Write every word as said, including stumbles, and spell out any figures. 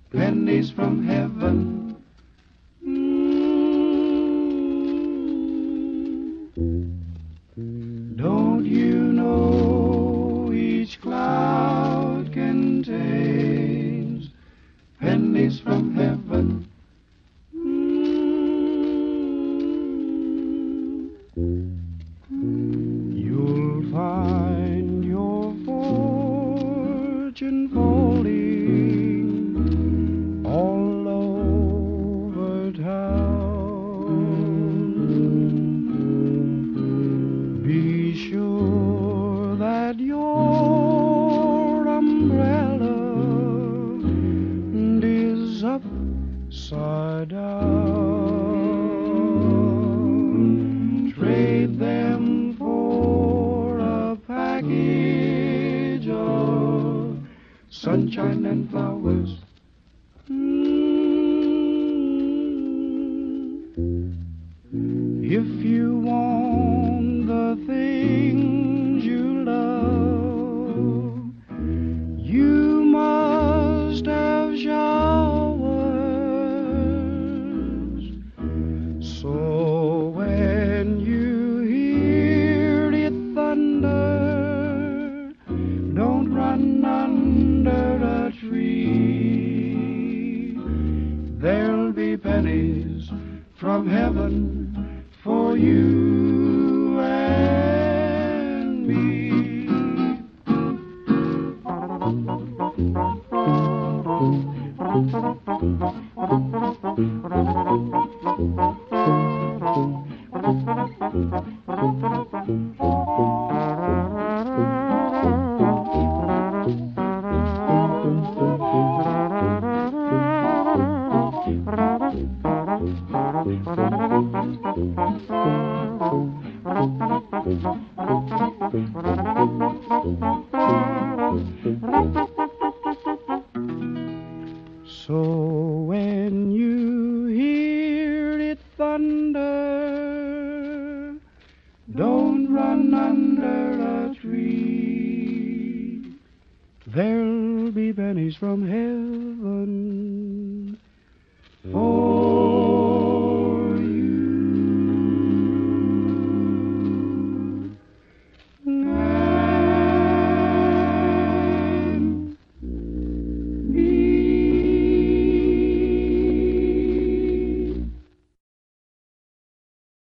pennies from heaven. Mm. Don't you know each cloud contains pennies from heaven? You'll find your fortune folding all over town. Be sure that your umbrella is upside down. Trade them for a package of sunshine and flowers. Mm. If you want the things you love, you must have showers. So when you hear it thunder, don't run under a tree. There'll be pennies from heaven for you and me. So when you hear it thunder, don't run under a tree.